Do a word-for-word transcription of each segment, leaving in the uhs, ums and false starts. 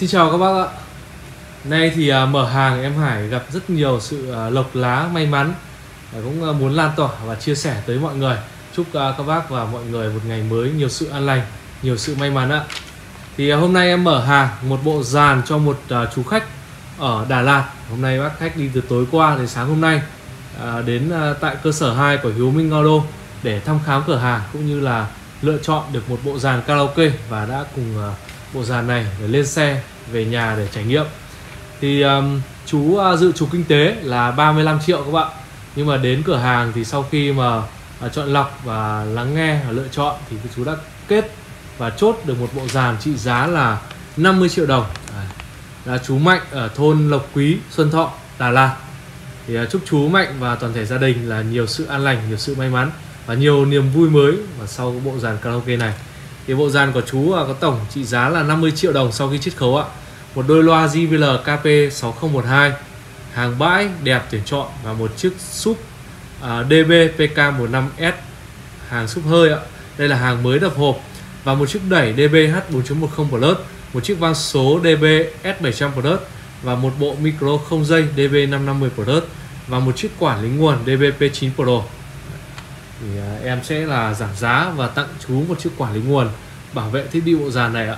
Xin chào các bác ạ. Nay thì uh, mở hàng em Hải gặp rất nhiều sự uh, lộc lá may mắn, uh, cũng uh, muốn lan tỏa và chia sẻ tới mọi người. Chúc uh, các bác và mọi người một ngày mới nhiều sự an lành, nhiều sự may mắn ạ. Thì uh, hôm nay em mở hàng một bộ dàn cho một uh, chú khách ở Đà Lạt. Hôm nay bác khách đi từ tối qua đến sáng hôm nay uh, đến uh, tại cơ sở hai của Hiếu Minh Auto để thăm khám cửa hàng cũng như là lựa chọn được một bộ dàn karaoke và đã cùng uh, bộ dàn này để lên xe về nhà để trải nghiệm. Thì um, chú uh, dự trù kinh tế là ba mươi lăm triệu các bạn. Nhưng mà đến cửa hàng thì sau khi mà uh, chọn lọc và lắng nghe và lựa chọn thì chú đã kết và chốt được một bộ dàn trị giá là năm mươi triệu đồng. À, là chú Mạnh ở thôn Lộc Quý, Xuân Thọ, Đà Lạt. Thì uh, chúc chú Mạnh và toàn thể gia đình là nhiều sự an lành, nhiều sự may mắn và nhiều niềm vui mới và sau cái bộ dàn karaoke này. Thì bộ dàn của chú uh, có tổng trị giá là năm mươi triệu đồng sau khi chiết khấu ạ. Một đôi loa gi vê lờ ca pê sáu không một hai, hàng bãi đẹp tuyển chọn và một chiếc súp uh, đê bê pê ca mười lăm ét, hàng súp hơi ạ. Đây là hàng mới đập hộp và một chiếc đẩy đê bê hát bốn chấm một không Plus, một chiếc vang số đê bê ét bảy trăm Plus và một bộ micro không dây đê bê năm năm mươi Plus và một chiếc quản lý nguồn đê bê pê chín Pro. Thì uh, em sẽ là giảm giá và tặng chú một chiếc quản lý nguồn bảo vệ thiết bị bộ dàn này ạ.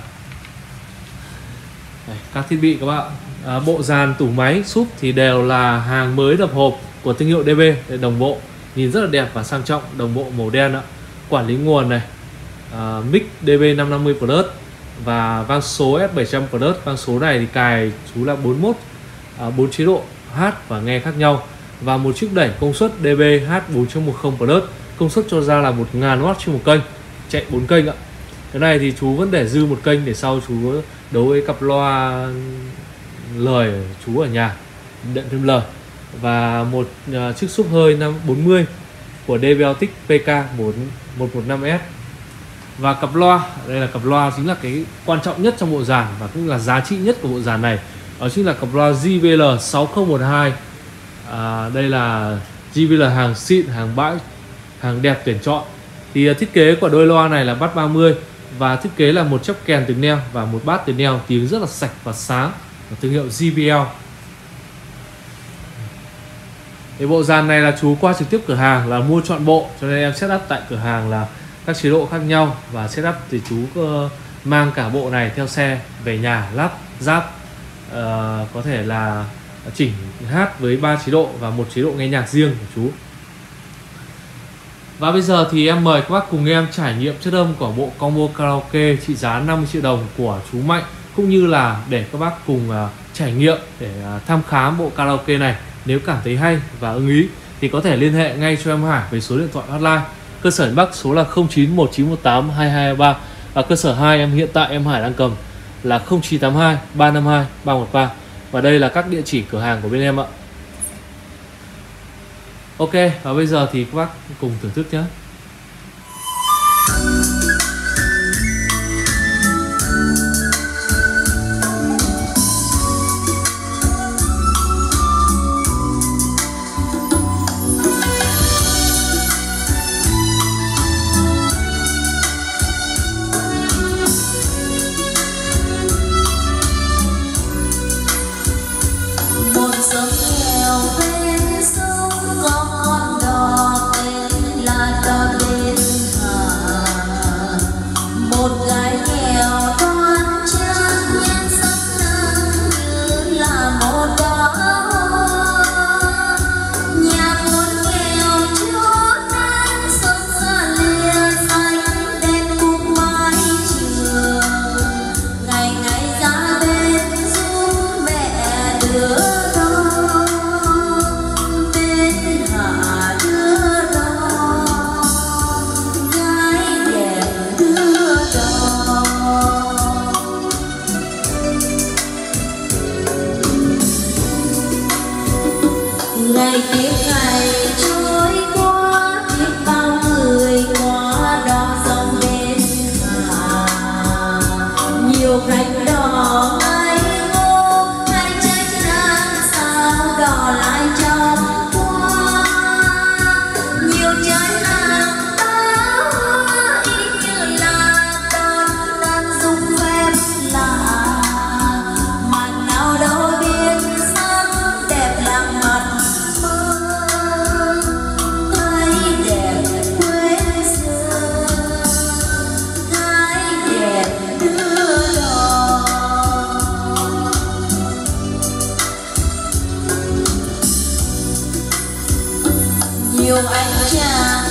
Đây, các thiết bị các bạn, à, bộ dàn tủ máy súp thì đều là hàng mới đập hộp của thương hiệu đê bê, đồng bộ nhìn rất là đẹp và sang trọng, đồng bộ màu đen ạ. Quản lý nguồn này, à, mic đê bê năm năm mươi Plus và vang số ét bảy trăm Plus. Vang số này thì cài chú là bốn mươi mốt, à, bốn chế độ hát và nghe khác nhau và một chiếc đẩy công suất đê bê hát bốn chấm một không Plus, công suất cho ra là một nghìn oát trên một kênh, chạy bốn kênh ạ. Cái này thì chú vẫn để dư một kênh để sau chú đấu với cặp loa lời chú ở nhà đệm thêm lời và một uh, chiếc súp hơi năm bốn mươi của Develtic pê ca một một năm ét và cặp loa. Đây là cặp loa chính là cái quan trọng nhất trong bộ dàn và cũng là giá trị nhất của bộ dàn này, đó chính là cặp loa gi vê lờ sáu không một hai. À, đây là gi vê lờ hàng xịn, hàng bãi, hàng đẹp tuyển chọn. Thì uh, thiết kế của đôi loa này là bass ba mươi và thiết kế là một chấp kèn từ neo và một bát từ neo, tiếng rất là sạch và sáng của thương hiệu gi bê lờ. Cái bộ dàn này là chú qua trực tiếp cửa hàng là mua trọn bộ, cho nên em setup tại cửa hàng là các chế độ khác nhau và setup thì chú uh, mang cả bộ này theo xe về nhà lắp ráp, uh, có thể là chỉnh hát với ba chế độ và một chế độ nghe nhạc riêng của chú. Và bây giờ thì em mời các bác cùng em trải nghiệm chất âm của bộ combo karaoke trị giá năm mươi triệu đồng của chú Mạnh, cũng như là để các bác cùng uh, trải nghiệm để uh, thăm khám bộ karaoke này. Nếu cảm thấy hay và ưng ý thì có thể liên hệ ngay cho em Hải với số điện thoại hotline cơ sở Bắc số là không chín một chín một tám hai hai ba và cơ sở hai em hiện tại em Hải đang cầm là không chín tám hai ba năm hai ba một ba và đây là các địa chỉ cửa hàng của bên em ạ. Ok, và bây giờ thì các bác cùng thưởng thức nhé. Ngày tiếp ngày trôi qua, biết bao người qua đó dòng bên hà, nhiều cánh đỏ ngây ngô, hay trách nắng sao đỏ lại trong qua, nhiều trái hàng táo hoa y như là đón đón dung phép lạ, nhiều anh chàng